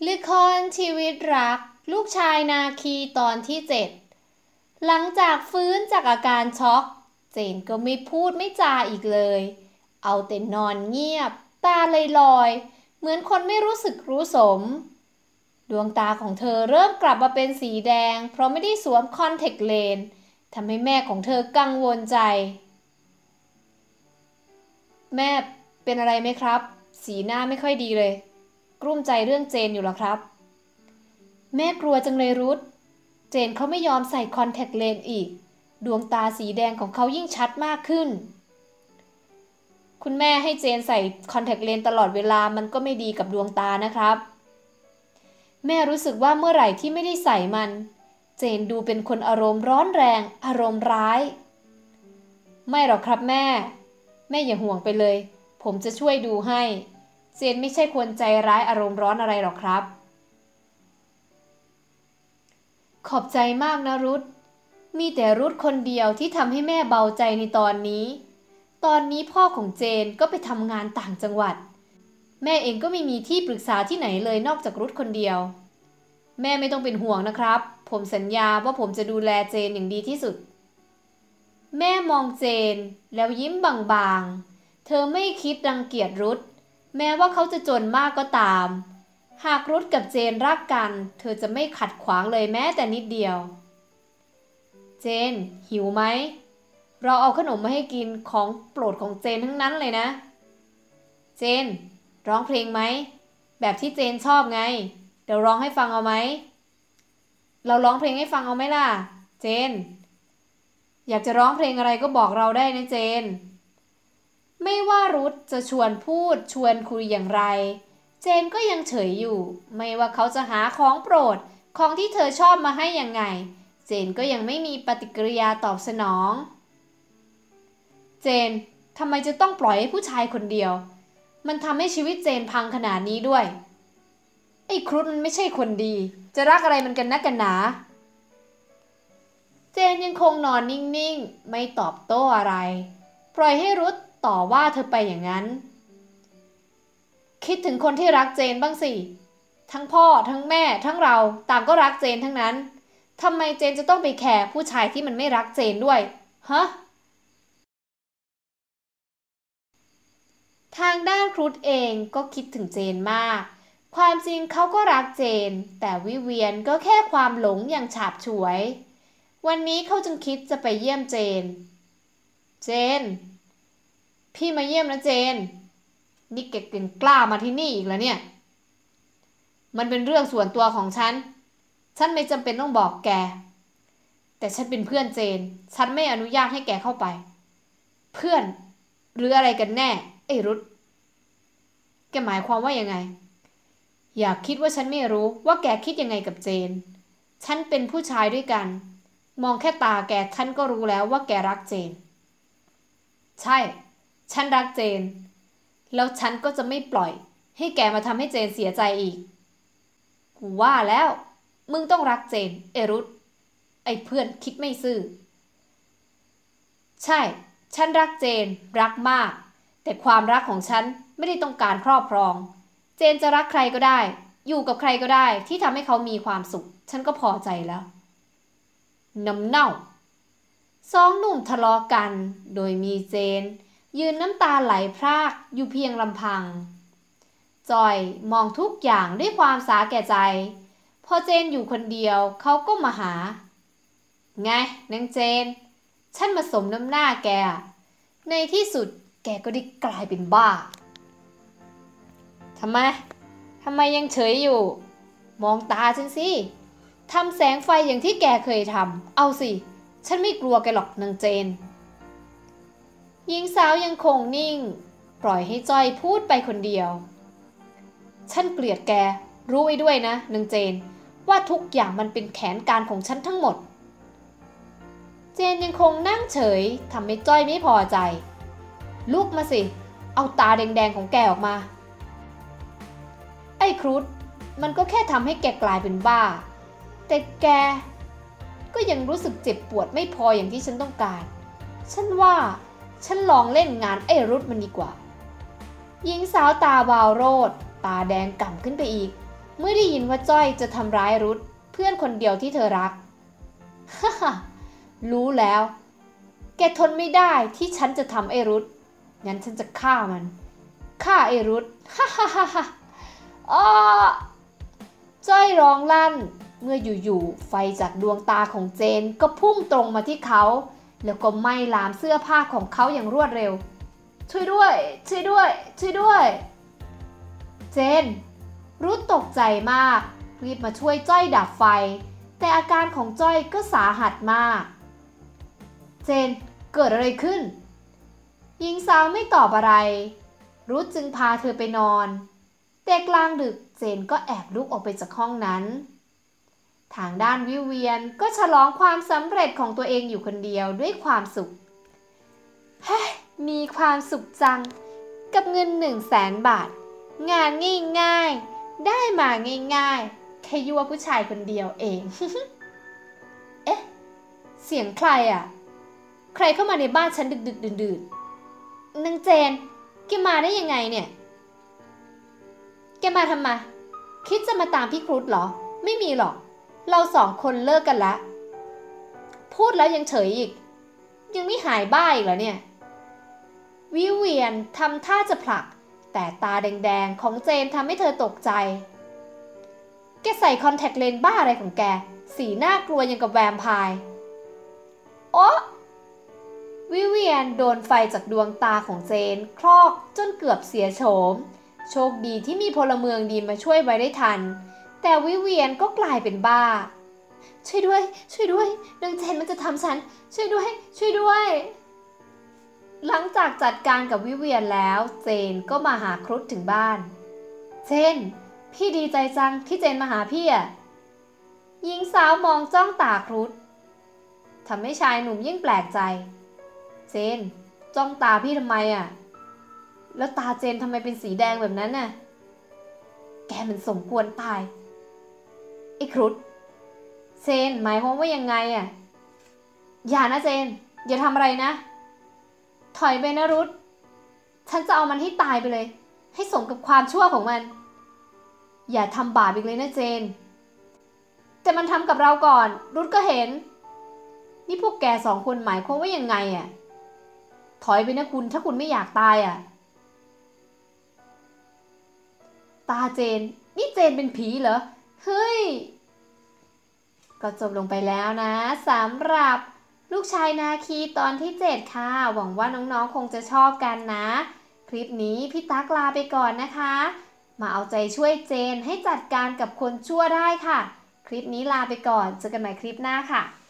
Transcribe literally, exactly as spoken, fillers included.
ละครชีวิตรักลูกชายนาคีตอนที่เจ็ดหลังจากฟื้นจากอาการช็อกเจนก็ไม่พูดไม่จาอีกเลยเอาแต่นอนเงียบตาลอยๆเหมือนคนไม่รู้สึกรู้สมดวงตาของเธอเริ่มกลับมาเป็นสีแดงเพราะไม่ได้สวมคอนแทคเลนส์ทำให้แม่ของเธอกังวลใจแม่เป็นอะไรไหมครับสีหน้าไม่ค่อยดีเลยกลุ้มใจเรื่องเจนอยู่หรอครับแม่กลัวจังเลยรุธเจนเขาไม่ยอมใส่คอนแทคเลนส์อีกดวงตาสีแดงของเขายิ่งชัดมากขึ้นคุณแม่ให้เจนใส่คอนแทคเลนส์ตลอดเวลามันก็ไม่ดีกับดวงตานะครับแม่รู้สึกว่าเมื่อไหร่ที่ไม่ได้ใส่มันเจนดูเป็นคนอารมณ์ร้อนแรงอารมณ์ร้ายไม่หรอกครับแม่แม่อย่าห่วงไปเลยผมจะช่วยดูให้เจนไม่ใช่คนใจร้ายอารมณ์ร้อนอะไรหรอกครับขอบใจมากนะรุธมีแต่รุธคนเดียวที่ทำให้แม่เบาใจในตอนนี้ตอนนี้พ่อของเจนก็ไปทำงานต่างจังหวัดแม่เองก็ไม่มีที่ปรึกษาที่ไหนเลยนอกจากรุธคนเดียวแม่ไม่ต้องเป็นห่วงนะครับผมสัญญาว่าผมจะดูแลเจนอย่างดีที่สุดแม่มองเจนแล้วยิ้มบางๆเธอไม่คิดรังเกียจรุธแม้ว่าเขาจะจนมากก็ตามหากรุธกับเจนรักกันเธอจะไม่ขัดขวางเลยแม้แต่นิดเดียวเจนหิวไหมเราเอาขนมมาให้กินของโปรดของเจนทั้งนั้นเลยนะเจนร้องเพลงไหมแบบที่เจนชอบไงเดี๋ยวร้องให้ฟังเอาไหมเราร้องเพลงให้ฟังเอาไหมล่ะเจนอยากจะร้องเพลงอะไรก็บอกเราได้นะเจนไม่ว่ารุธจะชวนพูดชวนคุยอย่างไรเจนก็ยังเฉยอยู่ไม่ว่าเขาจะหาของโปรดของที่เธอชอบมาให้ยังไงเจนก็ยังไม่มีปฏิกิริยาตอบสนองเจนทำไมจะต้องปล่อยให้ผู้ชายคนเดียวมันทำให้ชีวิตเจนพังขนาดนี้ด้วยไอ้ครุฑมันไม่ใช่คนดีจะรักอะไรมันกันนักกันหนาเจนยังคงนอนนิ่งๆไม่ตอบโต้อะไรปล่อยให้รุธต่อว่าเธอไปอย่างนั้นคิดถึงคนที่รักเจนบ้างสิทั้งพ่อทั้งแม่ทั้งเราต่างก็รักเจนทั้งนั้นทำไมเจนจะต้องไปแคร์ผู้ชายที่มันไม่รักเจนด้วยฮะทางด้านครุฑเองก็คิดถึงเจนมากความจริงเขาก็รักเจนแต่วิเวียนก็แค่ความหลงอย่างฉาบฉวยวันนี้เขาจึงคิดจะไปเยี่ยมเจนเจนพี่มาเยี่ยมนะเจนนี่แกเก่งกล้ามาที่นี่อีกแล้วเนี่ยมันเป็นเรื่องส่วนตัวของฉันฉันไม่จำเป็นต้องบอกแกแต่ฉันเป็นเพื่อนเจนฉันไม่อนุญาตให้แกเข้าไปเพื่อนหรืออะไรกันแน่ไอ้รุธแกหมายความว่ายังไงอย่าคิดว่าฉันไม่รู้ว่าแกคิดยังไงกับเจนฉันเป็นผู้ชายด้วยกันมองแค่ตาแกฉันก็รู้แล้วว่าแกรักเจนใช่ฉันรักเจนแล้วฉันก็จะไม่ปล่อยให้แกมาทำให้เจนเสียใจอีกกูว่าแล้วมึงต้องรักเจนเอรุธไอ้เพื่อนคิดไม่ซื่อใช่ฉันรักเจนรักมากแต่ความรักของฉันไม่ได้ต้องการครอบครองเจนจะรักใครก็ได้อยู่กับใครก็ได้ที่ทำให้เขามีความสุขฉันก็พอใจแล้วน้ำเน่าสองหนุ่มทะเลาะกันโดยมีเจนยืนน้ำตาไหลพรากอยู่เพียงลำพังจอยมองทุกอย่างด้วยความสาแก่ใจพอเจนอยู่คนเดียวเขาก็มาหาไงนางเจนฉันมาสมน้ำหน้าแกในที่สุดแกก็ได้กลายเป็นบ้าทำไมทำไมยังเฉยอยู่มองตาฉันสิทำแสงไฟอย่างที่แกเคยทำเอาสิฉันไม่กลัวแกหรอกนางเจนหญิงสาวยังคงนิ่งปล่อยให้จ้อยพูดไปคนเดียวฉันเกลียดแกรู้ไว้ด้วยนะนางเจนว่าทุกอย่างมันเป็นแผนการของฉันทั้งหมดเจนยังคงนั่งเฉยทำให้จ้อยไม่พอใจลุกมาสิเอาตาแดงๆของแกออกมาไอ้ครุฑมันก็แค่ทำให้แกกลายเป็นบ้าแต่แกก็ยังรู้สึกเจ็บปวดไม่พออย่างที่ฉันต้องการฉันว่าฉันลองเล่นงานไอ้รุธมันดีกว่าหญิงสาวตาวาวโรดตาแดงก่ำขึ้นไปอีกเมื่อได้ยินว่าจ้อยจะทำร้ายรุธเพื่อนคนเดียวที่เธอรัก ฮ่าฮ่ารู้แล้ว แกทนไม่ได้ที่ฉันจะทำไอ้รุธงั้นฉันจะฆ่ามันฆ่าไอ้รุธ ฮ่าฮ่าฮ่าฮ่าอ้อจ้อยร้องลั่นเมื่ออยู่ๆไฟจากดวงตาของเจนก็พุ่งตรงมาที่เขาแล้วก็ไหม้ลามเสื้อผ้าของเขาอย่างรวดเร็วช่วยด้วยช่วยด้วยช่วยด้วยเจนรุธตกใจมากรีบมาช่วยจ้อยดับไฟแต่อาการของจ้อยก็สาหัสมากเจนเกิดอะไรขึ้นหญิงสาวไม่ตอบอะไรรุธจึงพาเธอไปนอนแต่กลางดึกเจนก็แอบลุกออกไปจากห้องนั้นทางด้านวิเวียนก็ฉลองความสำเร็จของตัวเองอยู่คนเดียวด้วยความสุขเฮ้มีความสุขจังกับเงินหนึ่งแสนบาทงานง่ายๆได้มาง่ายๆแค่ยั่วผู้ชายคนเดียวเอง เอ๊ะเสียงใครอ่ะใครเข้ามาในบ้านฉันดึกๆดื่นๆนางเจนแกมาได้ยังไงเนี่ยแกมาทำไมคิดจะมาตามพี่ครุฑเหรอไม่มีหรอกเราสองคนเลิกกันละพูดแล้วยังเฉยอีกยังไม่หายบ้าอีกเหรอเนี่ยวิเวียนทำท่าจะผลักแต่ตาแดงๆของเจนทำให้เธอตกใจแกใส่คอนแทคเลนส์บ้าอะไรของแกสีน่ากลัวยังกับแวมไพร์โอ๊ะวิเวียนโดนไฟจากดวงตาของเจนคลอกจนเกือบเสียโฉมโชคดีที่มีพลเมืองดีมาช่วยไว้ได้ทันแต่วิเวียนก็กลายเป็นบ้าช่วยด้วยช่วยด้วยนางเจนมันจะทำฉันช่วยด้วยช่วยด้วยหลังจากจัดการกับวิเวียนแล้วเจนก็มาหาครุฑถึงบ้านเจนพี่ดีใจจังที่เจนมาหาพี่อ่ะหญิงสาวมองจ้องตาครุฑทำให้ชายหนุ่มยิ่งแปลกใจเจนจ้องตาพี่ทำไมอ่ะแล้วตาเจนทำไมเป็นสีแดงแบบนั้นน่ะแกมันสมควรตายไอ้ครุฑเจนหมายความว่ายังไงอ่ะอย่านะเจนอย่าทำอะไรนะถอยไปนะรุธฉันจะเอามันให้ตายไปเลยให้สมกับความชั่วของมันอย่าทำบาปอีกเลยนะเจนแต่มันทำกับเราก่อนรุธก็เห็นนี่พวกแกสองคนหมายความว่ายังไงอ่ะถอยไปนะคุณถ้าคุณไม่อยากตายอ่ะตาเจนนี่เจนเป็นผีเหรอเฮ้ยก็จบลงไปแล้วนะสำหรับลูกชายนาคีตอนที่เจ็ดค่ะหวังว่าน้องๆคงจะชอบกันนะคลิปนี้พี่ตั๊กลาไปก่อนนะคะมาเอาใจช่วยเจนให้จัดการกับคนชั่วได้ค่ะคลิปนี้ลาไปก่อนเจอกันใหม่คลิปหน้าค่ะ